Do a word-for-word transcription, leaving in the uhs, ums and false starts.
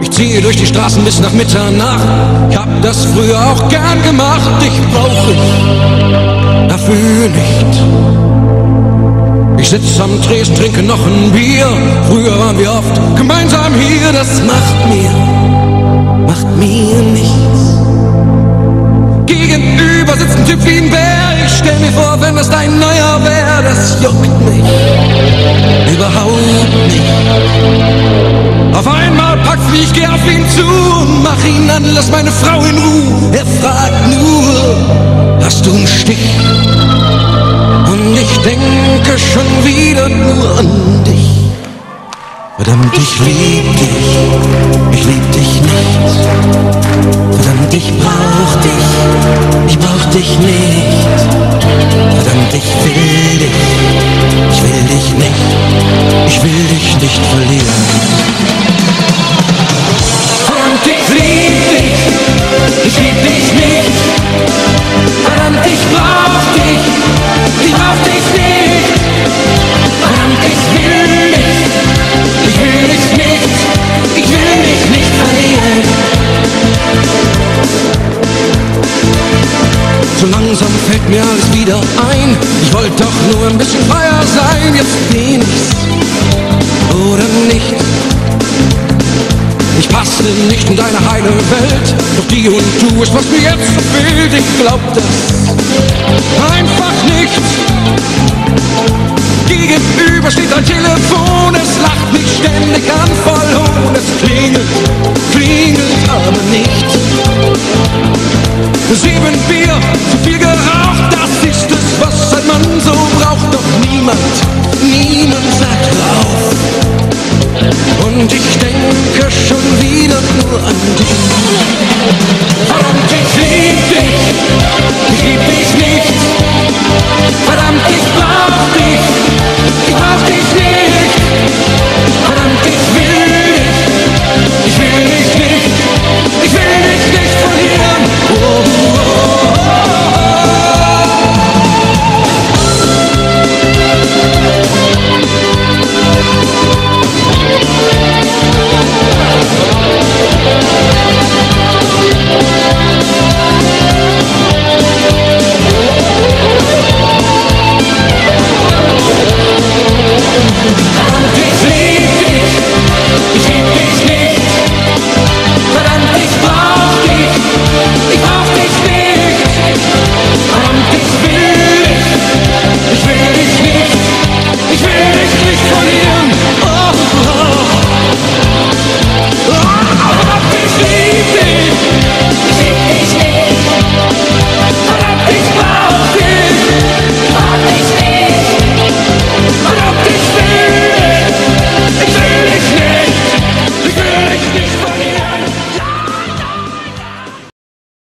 Ich ziehe durch die Straßen bis nach Mitternacht. Ich hab das früher auch gern gemacht. Dich brauch ich, dafür nicht. Ich sitz am Tresen, trinke noch ein Bier. Früher waren wir oft gemeinsam hier. Das macht mir, macht mir nichts. Gegenüber sitzt ein Typ wie ein Bär. Ich stell mir vor, wenn das dein neuer wär. Das juckt mich überhaupt nicht. Auf einmal packt's mich, ich geh auf ihn zu und mach ihn an, lass meine Frau in Ruhe. Er fragt nur, hast du einen Stich? Und ich denke schon wieder nur an dich. Verdammt, ich lieb dich, ich lieb dich nicht. Verdammt, ich brauch dich, ich brauch dich nicht. Verdammt, ich will dich, ich will dich nicht, ich will dich nicht verlieren. Verdammt, ich lieb dich, ich lieb dich nicht. Verdammt, ich brauch dich, ich brauch dich nicht. Verdammt, ich will dich, ich will dich nicht, ich will dich nicht verlieren. So langsam fällt mir alles wieder ein. Ich wollte doch nur ein bisschen freier sein. Jetzt bin ich's oder nicht. Ich passe nicht in deine heile Welt, doch die und du ist, was mir jetzt so fehlt. Ich glaub das einfach nicht. Gegenüber steht ein Telefon, es lacht mich ständig an, voll Hohn. Es klingt